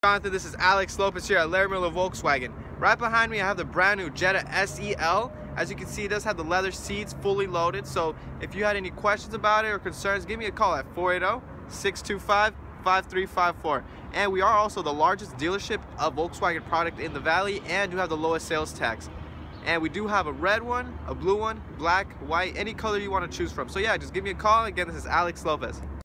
Jonathan, this is Alex Lopez here at Larry Miller Volkswagen. Right behind me I have the brand new Jetta SEL. As you can see, it does have the leather seats fully loaded, so if you had any questions about it or concerns, give me a call at 480-625-5354. And we are also the largest dealership of Volkswagen product in the Valley and do have the lowest sales tax. And we do have a red one, a blue one, black, white, any color you want to choose from. So yeah, just give me a call. Again, this is Alex Lopez.